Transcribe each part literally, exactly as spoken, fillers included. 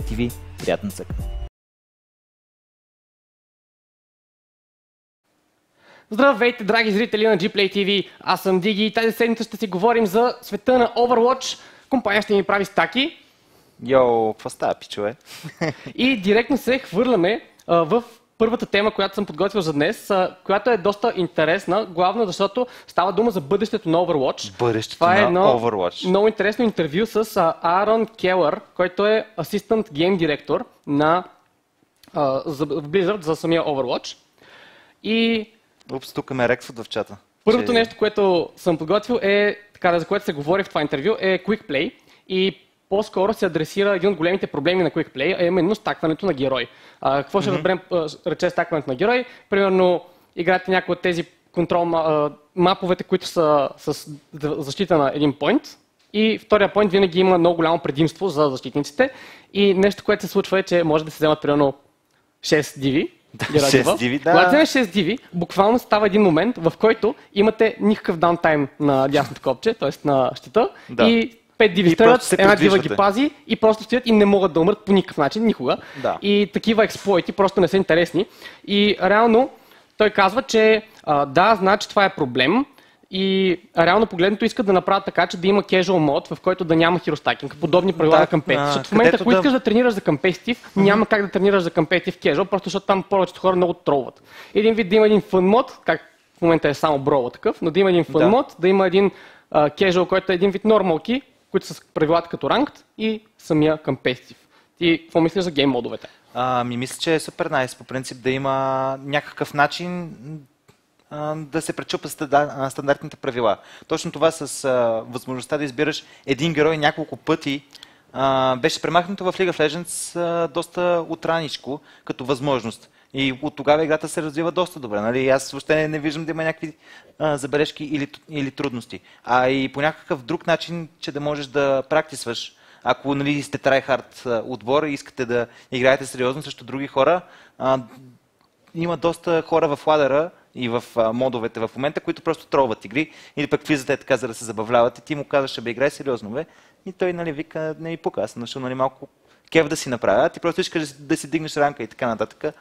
ти ви. Приятен цък! Здравейте, драги зрители на Gplay ти ви! Аз съм Диги и тази седмица ще си говорим за света на Overwatch. Компания ще ми прави стаки. Йоу, какво става, пичове? И директно се хвърляме а, в първата тема, която съм подготвил за днес, а, която е доста интересна, главно защото става дума за бъдещето на Overwatch. Бъдещето Това е на едно Overwatch. много интересно интервю с а, Аарон Келър, който е асистент гейм директор на а, за, в Blizzard за самия Overwatch. И Упс, тук ме рексват в чата. първото че... нещо, което съм подготвил е, така, за което се говори в това интервю, е Quick Play. И по-скоро се адресира един от големите проблеми на Quick Play, а именно стакването на герой. А, какво ще Mm-hmm. разберем, рече стакването на герой? Примерно, играете някои от тези контрол а, маповете, които са с защита на един поинт. И втория поинт винаги има много голямо предимство за защитниците. И нещо, което се случва е, че може да се вземат примерно шест диви. шест диви, да. Когато вземеш шест диви, буквално става един момент, в който имате никакъв даунтайм на дясното копче, т.е. на щита, да. И пет диви стрелят, една дива ги пази и просто стоят и не могат да умрат по никакъв начин, никога. Да. И такива експлойти просто не са интересни. И реално той казва, че а, да, значи това е проблем. И реално погледнато искат да направят така, че да има casual мод, в който да няма хиростакинг, подобни правила да, на компетитив. Защото в момента, ако да... искаш да тренираш за компетитив, mm-hmm. няма как да тренираш за компетитив casual, просто защото там повечето хора много тролват. Един вид да има един фън мод, как в момента е само брола такъв, но да има един фън да. мод, да има един uh, casual, който е един вид нормалки, които са правилата като ranked и самия компетитив. Ти какво мислиш за гейм модовете? А, ми мисля, че е супер найс по принцип да има някакъв начин да се пречупят стандартните правила. Точно това с а, възможността да избираш един герой няколко пъти а, беше премахнато в League of Legends а, доста отраничко като възможност. И от тогава играта се развива доста добре. Нали? Аз въобще не, не виждам да има някакви а, забележки или, или трудности. А и по някакъв друг начин, че да можеш да практисваш. Ако нали, сте tryhard отбор и искате да играете сериозно срещу други хора, а, има доста хора в ладера и в а, модовете в момента, които просто тролват игри или пък влизате е така, за да се забавляват и ти му казваш, бе, играй сериозно, бе. И той нали, вика, не ми пука, аз съм нали, малко кеф да си направя, ти просто искаш да, да си дигнеш ранка и така нататък.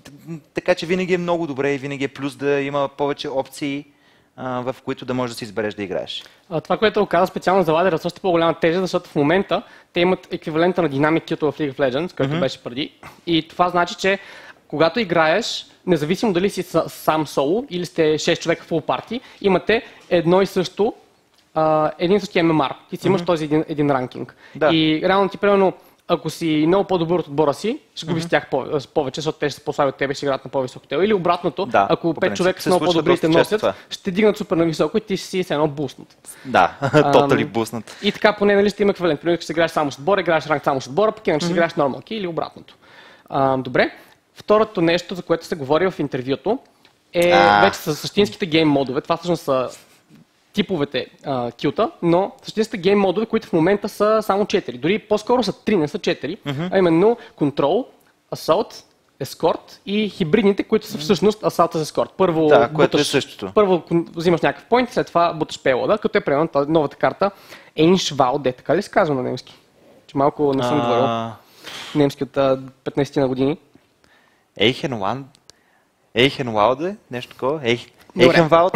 Така че винаги е много добре и винаги е плюс да има повече опции, а, в които да можеш да си избереш да играеш. А, това, което каза специално за ладера, е също по-голяма тежест, защото в момента те имат еквивалента на Dynamic Q в League of Legends, който mm-hmm. беше преди. И това значи, че когато играеш, независимо дали си сам соло или сте шест човека в full парти, имате едно и също, а, един и същи ем ем ар. Ти си имаш mm-hmm. този един, един ранкинг. Да. И реално ти, примерно, ако си много по-добър от отбора си, ще губиш mm-hmm. с тях повече, защото те ще се пославят от тебе и ще играят на по-високо тело. Или обратното, да, ако пет човека са много по-добри те носят, това. Ще дигнат супер на високо и ти ще си с едно буснат. Да, тотали буснат. И така поне нали ще има еквивалент. Примерно, ще играеш само с отбора, играеш ранг само с отбора, пък иначе ще mm-hmm. играеш нормалки или обратното. А, добре. Второто нещо, за което се говори в интервюто, е а. вече с същинските гейм модове. Това всъщност са типовете а, кюта, но същинските гейм модове, които в момента са само четири. Дори по-скоро са три, не са четири, mm-hmm. а именно Control, Assault, Escort и хибридните, които са всъщност Assault с Escort. Първо, да, което буташ, е същото. Първо взимаш някакъв поинт, след това буташ пелода, като е примерно новата карта Einschwalde, така ли се казва на немски? Че малко не съм говорил а... немски от петнайсет на години. Ейхенланд, Ейхенвалде, нещо такова, Ейх... Ейхенвалд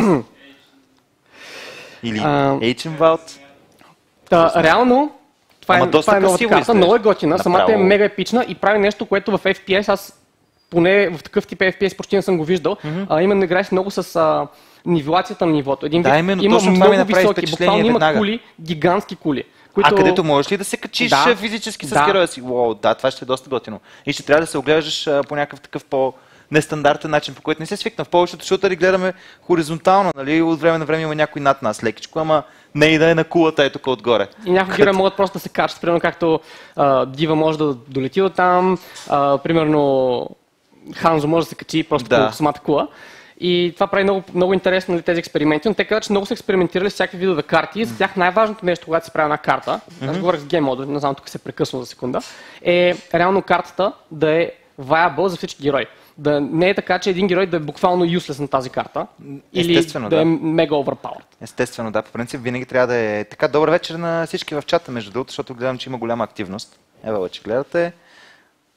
или Ейченвалд. Та, реално, това е, това е новата карта, много е готина, самата е мега епична и прави нещо, което в Еф Пи Ес, аз поне в такъв тип Еф Пи Ес почти не съм го виждал, mm-hmm. а, именно играеш много с а, нивелацията на нивото. Един да, вид, именно, има точно много това високи, буквално има кули, гигантски кули. Които... А където можеш ли да се качиш да, физически с да. героя си? Уоу, да, това ще е доста готино. И ще трябва да се оглеждаш а, по някакъв такъв по-нестандартен начин, по който не се свикна. В повечето шутъри гледаме хоризонтално, нали? От време на време има някой над нас лекичко, ама не и да е на кулата е тук отгоре. И някои герои могат просто да се качат, примерно както а, Дива може да долети от там, а, примерно Ханзо може да се качи просто да. по самата кула. И това прави много, много интересно нали, тези експерименти, но те казват, че много са експериментирали с всякакви видове карти и за тях най-важното нещо, когато се прави една карта, mm-hmm. аз говорих с гейм мода, не знам, тук се прекъсна за секунда, е реално картата да е viable за всички герои. Да не е така, че един герой да е буквално useless на тази карта или да, да е мега overpowered. Естествено, да, по принцип винаги трябва да е така. Добър вечер на всички в чата, между другото, защото гледам, че има голяма активност. Ева, че гледате.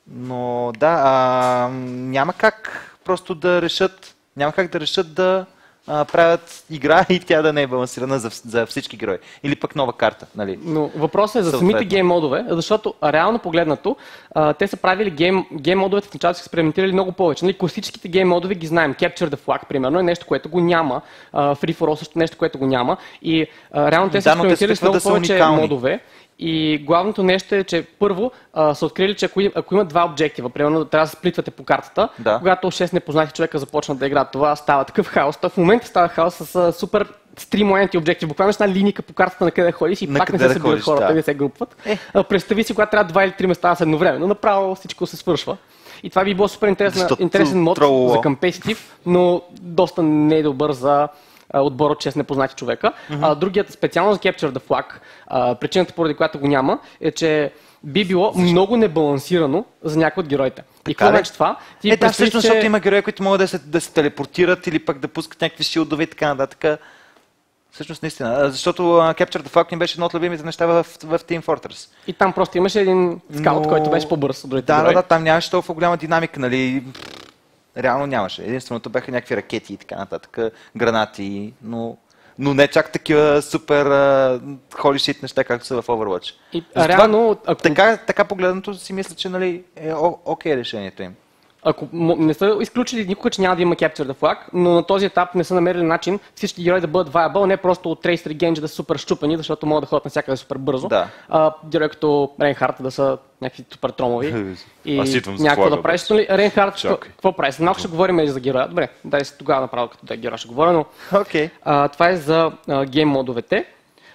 Но да, а, няма как просто да решат, няма как да решат да а, правят игра и тя да не е балансирана за, за всички герои. Или пък нова карта, нали? Но въпросът е за самите гейм модове, защото реално погледнато, а, те са правили гейм, гейм модовете в началото са експериментирали много повече. Нали, класическите гейм модове ги знаем. Capture the Flag, примерно, е нещо, което го няма. А, Free for All също нещо, което го няма. И а, реално те са Да, но те експериментирали с много да са повече уникални. модове. И главното нещо е, че първо а, са открили, че ако, ако има два обектива, примерно трябва да се сплитвате по картата, Да. когато шест непознати човека започнат да играят, това става такъв хаос. То в момента става хаос с а, супер стримуенти обекти. Буквално с една линейка по картата на къде ходиш и На пак не къде се да събират ходиш, хората, да. не се групват. Е. А, представи си, когато трябва два или три места са едновременно, направо всичко се свършва. И това би било супер интересен, интересен мод тролло. за компетитив, но доста недобър за а, отбор от шест непознати човека. Mm-hmm. А, другият, специално за Capture the Flag, а, причината поради която го няма, е, че би било Защо? много небалансирано за някои от героите. И какво значи това? Ти е, да, всъщност, че... защото има герои, които могат да се, да се телепортират или пък да пускат някакви шилдове и така нататък. Всъщност, наистина. Защото uh, Capture the Flag ни беше едно от любимите неща в, в Team Fortress. И там просто имаше един скаут, Но... който беше по-бърз от другите да, герои. Да, да, там нямаше толкова голяма динамика, нали? Реално нямаше. Единственото бяха някакви ракети и така нататък, гранати, но, но не чак такива супер uh, holy shit неща, както са в Overwatch. И, реално, ако... така, така погледнато си мисля, че нали, е окей решението им. Ако не са изключили никога, че няма да има Capture the Flag, но на този етап не са намерили начин всички герои да бъдат viable, не просто от Tracer и Genji да са супер щупени, защото могат да ходят навсякъде супер бързо. Да. А, герои като Рейнхард да са някакви супер тромови. И Аз идвам за някакво флага, да правиш. Рейнхард, какво правиш? Малко ще говорим и за героя. Добре, дай се тогава направо като да героя ще говоря, но okay. а, това е за а, гейм модовете.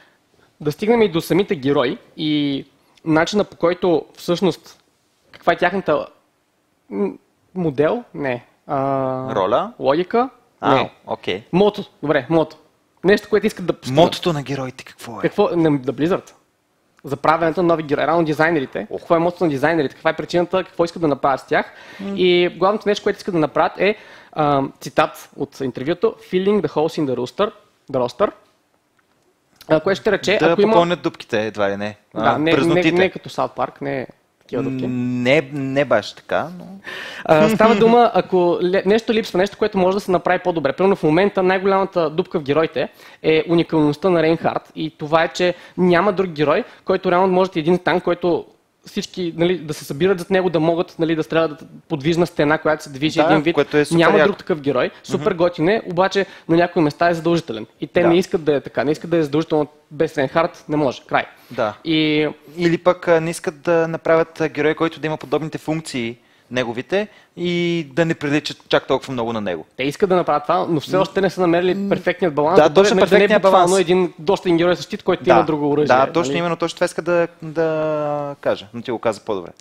Да стигнем и до самите герои и начина по който всъщност каква е тяхната модел? Не. А, роля? Логика? А, не. окей. Okay. Мото. Добре, мото. Нещо, което искат да постигнат. Мотото на героите какво е? Какво? На да Blizzard. За правенето на нови герои. Рано дизайнерите. Oh. Какво е мотото на дизайнерите? Каква е причината? Какво искат да направят с тях? Mm. И главното нещо, което искат да направят е а, цитат от интервюто. Filling the holes in the roster. The roster. А, което ще рече, да ако има... попълнят дупките, едва ли не. Да, а, не, не, не като South Park, не такива дупки. Не, не баш така, но... А, става дума, ако нещо липсва, нещо, което може да се направи по-добре. Примерно в момента най-голямата дупка в героите е уникалността на Рейнхард и това е, че няма друг герой, който реално може да е един танк, който всички нали, да се събират зад него, да могат нали, да стрелят подвижна стена, която се движи да, един вид. Е няма яко. друг такъв герой. Супер mm-hmm. готин е, обаче на някои места е задължителен. И те да. не искат да е така, не искат да е задължително без Рейнхард, не може. Край. Да. И... Или пък не искат да направят герой, който да има подобните функции неговите и да не приличат чак толкова много на него. Те искат да направят това, но все още не са намерили перфектният баланс. Да, точно перфектният баланс. Един доста герой с щит, който да, има друго оръжие. Да, точно нали? именно точно това иска да, да кажа, но ти го каза по-добре.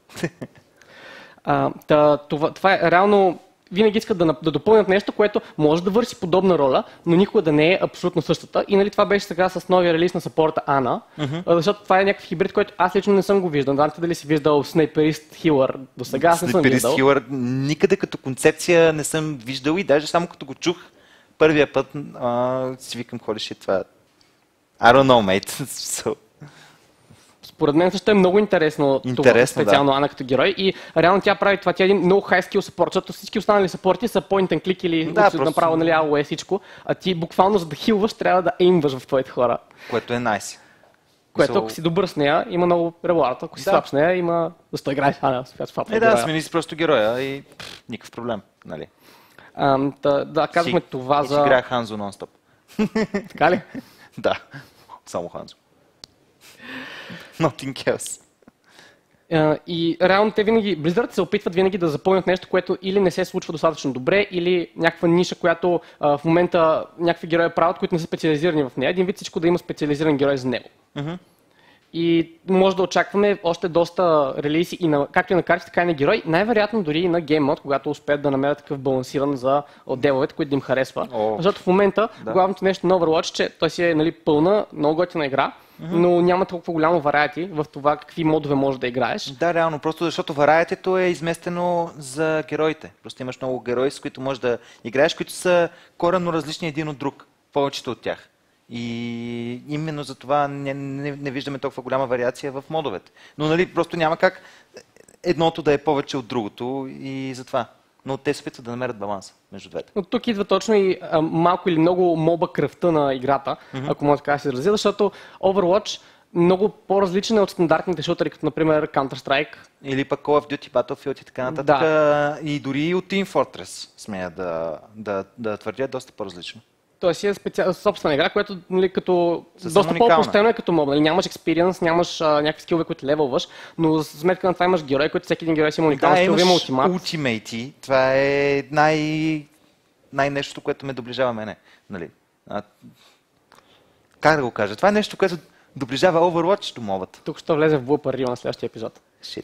а, та, това, това е реално винаги искат да, да допълнят нещо, което може да върши подобна роля, но никога да не е абсолютно същата. И нали, това беше сега с новия релиз на саппорта Ана, mm-hmm. защото това е някакъв хибрид, който аз лично не съм го виждал. Да, дали си виждал снайперист хилър до сега? Аз не съм виждал. Хилър никъде като концепция не съм виждал и даже само като го чух първия път а, си викам, холи шит, това I don't know, mate. So... Според мен също е много интересно, интересно това, специално да. Ана като герой и реално тя прави това, тя е един много high skill support, защото всички останали съпорти са point and click или да, просто... направо нали, АОЕ всичко, а ти буквално за да хилваш трябва да еймваш в твоите хора. Което е найс. Което so... ако си добър с нея, има много ревуард, ако си да. слаб с нея, има да стой играеш Ана. Е, да, смени си просто героя и пфф, никакъв проблем, нали? А, да, да, казахме си, това и за... си играя Ханзо нон-стоп. Така ли? Да, само Ханзо. Nothing else. Uh, и реално те винаги, Blizzard се опитват винаги да запълнят нещо, което или не се случва достатъчно добре, или някаква ниша, която uh, в момента някакви герои правят, които не са специализирани в нея. Един вид всичко да има специализиран герой за него. Uh-huh. И може да очакваме още доста релизи, и на, както и на карти, така и на герои. Най-вероятно дори и на Game Mode, когато успеят да намерят такъв балансиран за отделовете, които да им харесва. Oh. Защото в момента да. главното нещо на Overwatch, че той си е нали, пълна, много готина игра, mm-hmm. но няма толкова голямо вариати в това какви модове можеш да играеш. Да, реално, просто защото вариатито е изместено за героите. Просто имаш много герои, с които можеш да играеш, които са коренно различни един от друг, повечето от тях. И именно за това не, не, не виждаме толкова голяма вариация в модовете. Но нали, просто няма как едното да е повече от другото и затова. Но те се опитват да намерят баланс между двете. Но тук идва точно и а, малко или много моба кръвта на играта, mm-hmm. ако може така да се изразя, защото Overwatch много по-различен е от стандартните шутери, като например Counter-Strike. Или пък Call of Duty, Battlefield и така нататък. Да. И дори от Team Fortress, смея да, да, да твърдя, е доста по-различно. Тоест е специал, собствена игра, която нали, като доста по-простено е като моба. Нали, нямаш експириенс, нямаш а, някакви скилове, които левелваш, но за сметка на това имаш герой, който всеки един герой си има уникален да, скил, има ултимат. Ултимейти. Това е най... най-нещото, което ме доближава мене. Нали? А... Как да го кажа? Това е нещо, което доближава Overwatch до мобата. Тук ще влезе в блупър рил на следващия епизод. Shit.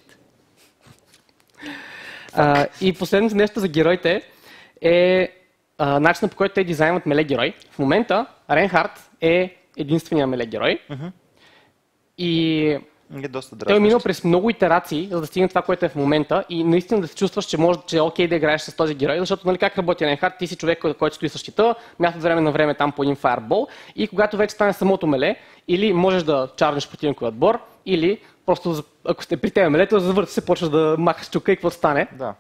А, и последното нещо за героите е а, начинът, по който те дизайнват меле герой. В момента Рейнхард е единствения меле герой. Uh-huh. И е доста той е минал през много итерации, за да стигне това, което е в момента и наистина да се чувстваш, че може, че е окей да играеш с този герой, защото нали как работи Рейнхард, ти си човек, който стои с щита, мята от време на време там по един фаербол и когато вече стане самото меле, или можеш да чарнеш противниковия отбор, или просто ако сте при тебе мелето, завърти се, почваш да махаш чука и какво стане. Да.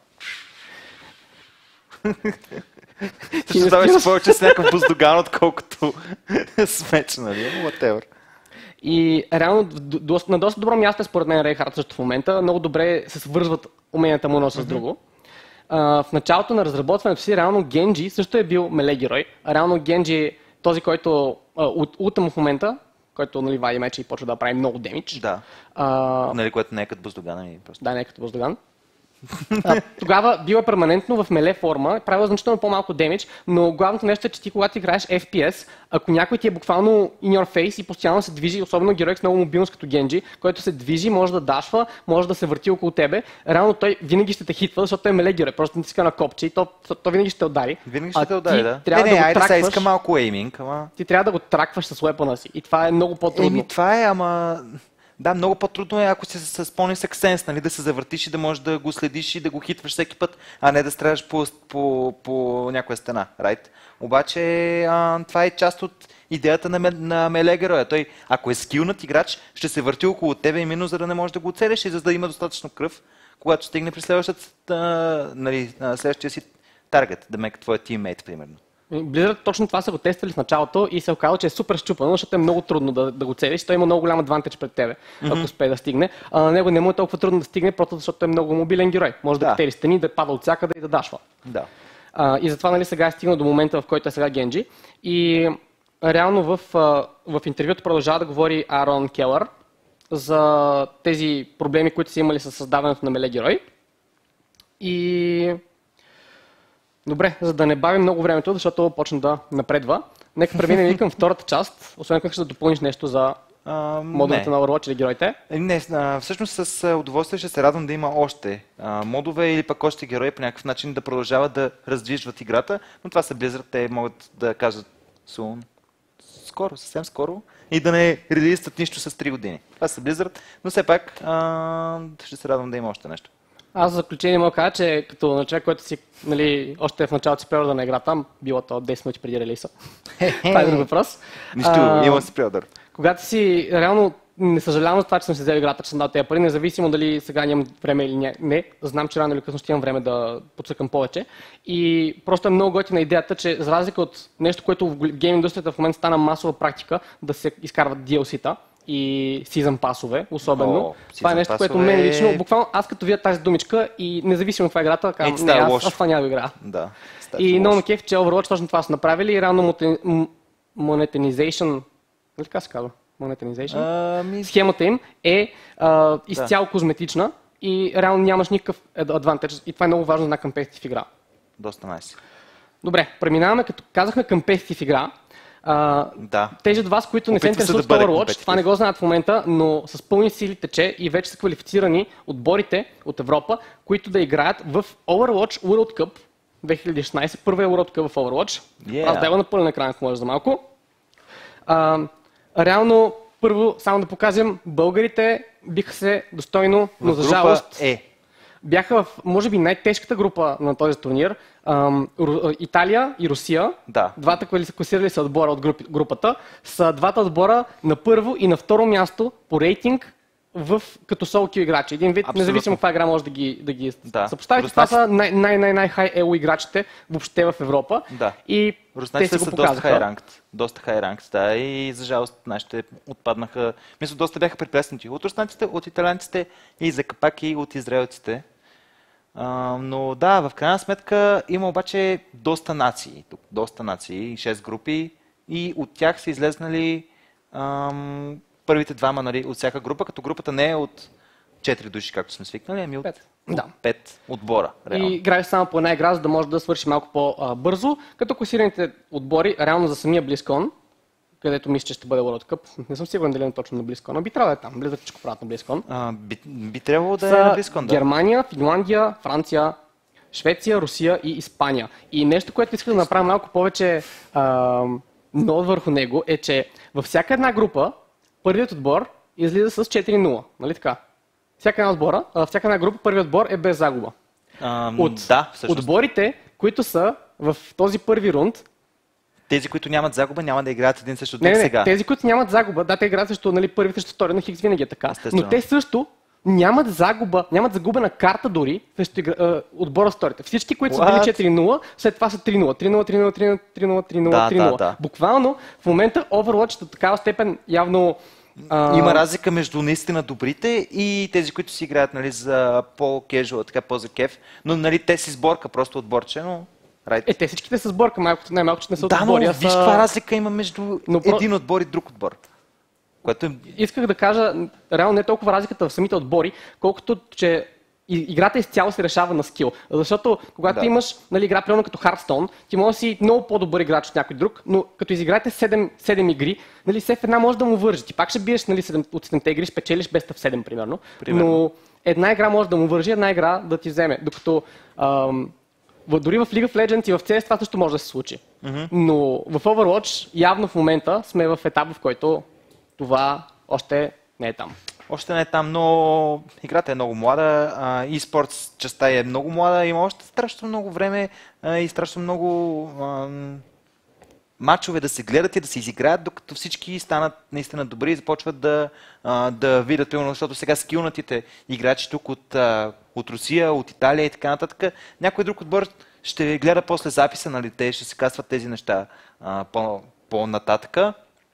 Ще ставаш повече с някакъв буздоган, отколкото с меч, нали? Whatever. И реално на доста добро място е според мен Рейнхард също в момента. Много добре се свързват уменията му едно с друго. Uh, в началото на разработването си, реално Генджи също е бил меле герой. Реално Генджи е този, който uh, улта му в момента, който нали, вади меча и почва да прави много демидж. Да. Uh, нали, което не е като буздоган. Просто... Да, не е като буздоган. А, тогава бил е перманентно в меле форма, правил значително по-малко демидж, но главното нещо е, че ти когато играеш Еф Пи Ес, ако някой ти е буквално in your face и постоянно се движи, особено герой с много мобилност като Генджи, който се движи, може да дашва, може да се върти около тебе, реално той винаги ще те хитва, защото той е меле герой, просто не си на копче и то, то, то винаги ще те удари. Винаги ще те удари, да. Трябва не, не, да айде тракваш, сега иска малко ейминг, ама... Ти трябва да го тракваш с уепона си и това е много по-трудно. Еми, това е, ама... Да, много по-трудно е, ако си с по-нисък сенс, нали, да се завъртиш и да можеш да го следиш и да го хитваш всеки път, а не да стреляш по, по, по някоя стена, right? Обаче а, това е част от идеята на, на меле героя. Той, ако е скилнат играч, ще се върти около тебе именно за да не можеш да го оцелиш и за да има достатъчно кръв, когато стигне при следващата, нали, следващия си таргет, да мека твоя тиммейт, примерно. Blizzard точно това са го тествали в началото и се оказа, че е супер щупано, защото е много трудно да, да го целиш. Той има много голям адвантаж пред тебе, mm-hmm. ако успее да стигне. А на него не му е толкова трудно да стигне, просто защото е много мобилен герой. Може да, да катери стени, да пада от всякъде и да дашва. Да. А, и затова нали, сега е стигнал до момента, в който е сега Генджи. И реално в, в интервюто продължава да говори Арон Келър за тези проблеми, които са имали с създаването на меле герой. И... Добре, за да не бавим много времето, защото почна да напредва, нека преминем и към втората част, освен ако ще да допълниш нещо за а, модовете на Overwatch или героите. Не, а, всъщност с удоволствие ще се радвам да има още а, модове или пък още герои по някакъв начин да продължават да раздвижват играта, но това са Blizzard, те могат да кажат soon, скоро, съвсем скоро, и да не релизстват нищо с три години. Това са Blizzard, но все пак а, ще се радвам да има още нещо. Аз за заключение мога да кажа, че като на човек, който си нали, още в началото си преордър на играта, било то десет минути преди релиса. Това е друг въпрос. Нищо, имам си преордър. Когато си, реално не съжалявам за това, че съм си взел играта, че съм дал тези пари, независимо дали сега нямам време или не, не. Знам, че рано или късно ще имам време да подсъкам повече. И просто е много готина идеята, че за разлика от нещо, което в гейм индустрията в момента стана масова практика, да се изкарват ди ел си-та и сезън пасове, особено. О, това е нещо, което мен лично, буквално аз като видя тази думичка и независимо каква е играта, казвам, не, аз, аз това няма да игра. Да, и много ме кеф, че Overwatch точно това са направили и реално monetization, нали така се казва? Monetization? Uh, ми... Схемата им е uh, изцяло да. козметична и реално нямаш никакъв адвантаж и това е много важно на компетитив игра. Доста найс. Добре, преминаваме, като казахме компетитив игра. Uh, да. Тези от вас, които не се интересуват да Overwatch, това не го знаят в момента, но с пълни сили тече и вече са квалифицирани отборите от Европа, които да играят в Overwatch World Cup две хиляди и шестнадесет, първия World Cup в Overwatch. Yeah. Аз да го на пълен екран, ако може за малко. Uh, реално, първо, само да покажем, българите биха се достойно, но за жалост е. бяха в, може би, най-тежката група на този турнир. Ам, Италия и Русия, да. двата класирали са отбора от групи, групата, са двата отбора на първо и на второ място по рейтинг в, като соло кю играчи. Един вид, Абсолютно. независимо каква игра може да ги, да ги Да. съпоставите. Това са най-най-най-хай elo играчите въобще в Европа. Да. И те си го са доста показаха. high-ranked, доста high-ranked, да, и за жалост нашите отпаднаха. Мисля, доста бяха препляснати от руснаците, от италянците и за капак и от израелците. А, но да, в крайна сметка има обаче доста нации, тук, доста нации, шест групи и от тях са излезнали ам, първите двама, нали, от всяка група, като групата не е от четири души, както сме свикнали, ами от Пет. Да. пет отбора. Реално. И играеш само по една игра, за да може да свърши малко по-бързо, като класираните отбори, реално за самия BlizzCon, където мисля, че ще бъде World Cup. Не съм сигурен дали е точно на BlizzCon, но би трябвало да е там. Blizzard всичко правят на BlizzCon. А, би, би трябвало да Са е на BlizzCon, да. Германия, Финландия, Франция, Швеция, Русия и Испания. И нещо, което искам да направя малко повече а, нот върху него, е, че във всяка една група първият отбор излиза с четири нула. Нали така? Всяка една, отбора, а, всяка една група първият отбор е без загуба. А, От да, всъщност. отборите, които са в този първи рунд, Тези, които нямат загуба, няма да играят един срещу не, друг не, сега. тези, които нямат загуба, да, те играят срещу, нали, първи срещу втори на Хикс, винаги е така. Естествено. Но те също нямат загуба, нямат загубена карта дори срещу игра, а, отбора с вторите. Всички, които са What? били четири нула, след това са три нула. три нула, три нула, три нула, три нула, три нула, Да, три нула. да, да. Буквално в момента Overwatch до такава степен явно... а, Има разлика между наистина добрите и тези, които си играят, нали, за по-кежуал, така по-за кеф. Но, нали, те си сборка, просто отборче, но... Right. Е, те всичките са сборка, малко, най-малко, че не са от Да, но отбори. а виж са- каква разлика има между Но про- един отбор и друг отбор. Което е... Исках да кажа, реално не е толкова разликата в самите отбори, колкото че и- играта изцяло се решава на скил. Защото когато Да. имаш, нали, игра, примерно като Hearthstone, ти може да си много по-добър играч от някой друг, но като изиграете седем, седем игри, нали, всеки една може да му вържи. Ти пак ще биеш, нали, седем, от седемте игри, спечелиш без в седем, примерно. Примерно. Но една игра може да му вържи, една игра да ти вземе. Докато ам, в- дори в League of Legends и в си ес това също може да се случи. Mm-hmm. Но в Overwatch явно в момента сме в етап, в който това още не е там. Още не е там, но играта е много млада, а, e-sports частта е много млада, има още страшно много време а, и страшно много ам, матчове да се гледат и да се изиграят, докато всички станат наистина добри и започват да, а, да видят, примерно, защото сега скилнатите играчи тук от, а, от Русия, от Италия и така нататък, някой друг отбор ще гледа после записа, нали, те ще се казват тези неща а, по, по-нататъка.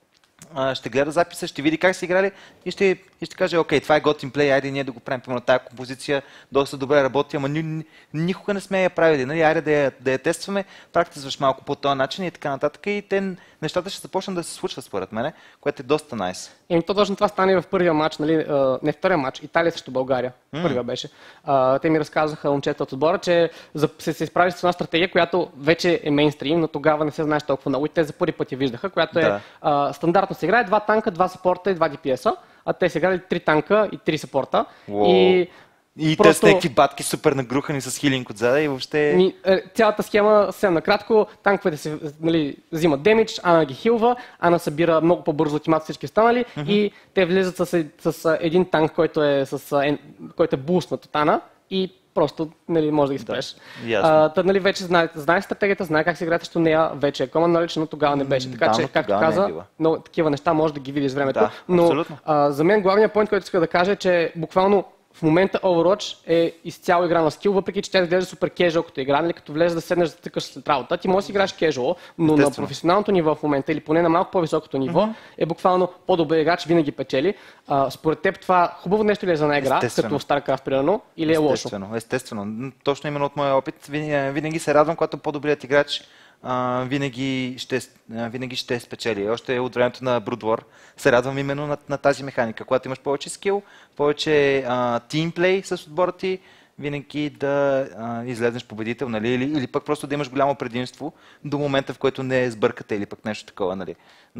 А, ще гледа записа, ще види как са играли и ще, и ще каже, окей, това е готин плей, айде ние да го правим. Примерно тази композиция доста добре работи, ама ни, ни, никога не сме я правили, нали? Айде да я, да я тестваме, практизваш малко по този начин и така нататък и те, нещата ще започнат да се случват според мене, което е доста найс. Еми, то точно това стане в първия матч, нали, а, не втория матч, Италия срещу България. М. Първия беше. А, те ми разказаха момчета от отбора, че за, се, се изправи с една стратегия, която вече е мейнстрим, но тогава не се знаеш толкова много и те за първи път я виждаха, която е Да. а, стандартно се играе два танка, два сапорта и два ди пи ес-а, а те са играли три танка и три сапорта. Уау. И И Просто- те с някакви батки супер нагрухани с хилинг отзада и въобще... Ми, е, цялата схема, съвсем накратко, танковете се, нали, взимат демидж, Ана ги хилва, Ана събира много по-бързо ултимат всички останали mm-hmm. и те влизат с, с един танк, който е, с, е, който е буснат от Ана и просто, нали, може да ги спреш. ясно. А, та, нали, вече знае, знае стратегията, знае как се играе срещу нея, вече е common knowledge, но тогава не беше. Така Да, че, но както тогава не е каза, била. много такива неща може да ги видиш с времето. Да, но абсолютно. а, за мен главният point, който иска да кажа е, че буквално в момента Overwatch е изцяло игра на скил, въпреки че тя изглежда супер кежуал като игра, нали, като влезеш да седнеш да тъкаш след работа. Ти можеш да си играш кежуал, но на Естествено. професионалното ниво в момента или поне на малко по-високото ниво Mm-hmm. е буквално по-добър играч, винаги печели. А, според теб това хубаво нещо ли е за една игра, Естествено. като в StarCraft примерно, или е лошо? Естествено, естествено. М, Точно именно от моя опит винаги, винаги се радвам, когато по-добрият играч а, винаги, ще, а, винаги ще спечели. Още от времето на Brood War се радвам именно на, на тази механика. Когато имаш повече скил, повече тимплей с отбора ти, винаги да а, излезеш победител, нали? или, или пък просто да имаш голямо предимство до момента, в който не сбъркате или пък нещо такова. Нали?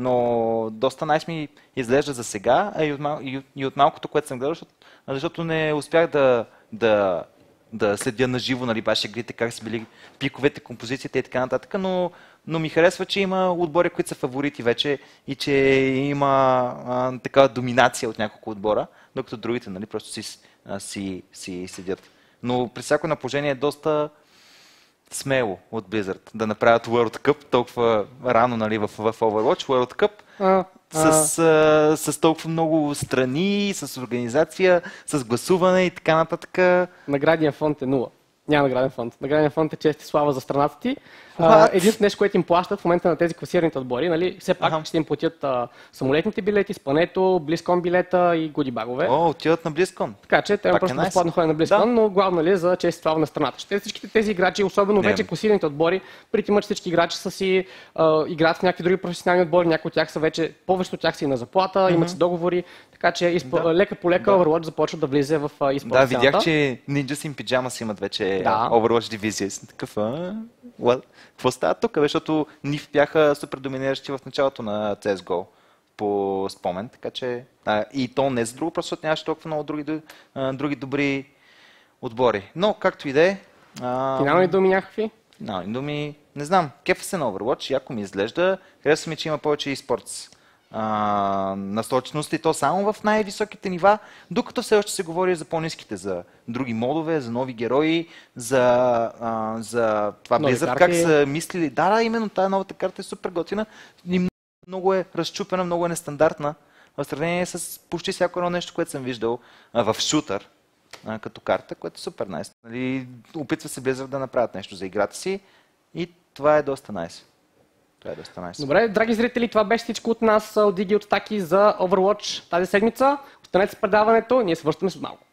Но доста найс ми изглежда за сега, а и от, мал, и, от- и от малкото, което съм гледал, защото, защото не успях да, да, да следя на живо, нали, баш игрите, как са били пиковете, композициите и така нататък, но, но ми харесва, че има отбори, които са фаворити вече и че има а, такава доминация от няколко отбора, докато другите, нали, просто си, а, си, си седят. Но при всяко наположение е доста смело от Blizzard да направят World Cup толкова рано, нали, в, в Overwatch, World Cup, А, с, а, с толкова много страни, с организация, с гласуване и така нататък. Наградният фонд е нула. Няма награден фонд. Наградният фонд е чест и слава за страната ти. What? Единственото нещо, което им плащат в момента на тези класираните отбори, нали, все пак Аха. ще им платят а, самолетните билети, спането, BlizzCon билета и годибагове. О, отиват на BlizzCon. Така че те Пак е просто nice. безплатно ходят на BlizzCon, Да. но главно ли за чест и слава на страната. Ще всичките тези играчи, особено Не. вече класираните отбори, преди мъч всички играчи са си а, играят в някакви други професионални отбори, някои от тях са вече, повечето от тях са и на заплата, имат си договори, така че изпо... Да. лека по лека Да. Overwatch започва да влиза в а, e-sport Да, сцената. видях, че Ninjas in Pyjamas имат вече Да. Overwatch дивизия. И съм такъв, а? What? Какво става тук? Бе? Защото Нив бяха супер доминиращи в началото на си ес го по спомен, така че а, и то не за друго, просто защото нямаше толкова много други, д- а, други добри отбори. Но, както и да е, а, Финални думи някакви? финални думи, не знам, кефа се на Overwatch, яко ми изглежда, харесва ми, че има повече e-sports а, насоченост и то само в най-високите нива, докато все още се говори за по-ниските, за други модове, за нови герои, за, а, за това Нови Blizzard, карти. как са мислили. Да, да, именно тази новата карта е супер готина и много е разчупена, много е нестандартна в сравнение с почти всяко едно нещо, което съм виждал а, в шутър а, като карта, което е супер найс. Нали, опитва се Blizzard да направят нещо за играта си и това е доста найс. Това е доста найс. Добре, драги зрители, това беше всичко от нас, от Диги от Таки за Overwatch тази седмица. Останете с предаването, ние се връщаме след малко.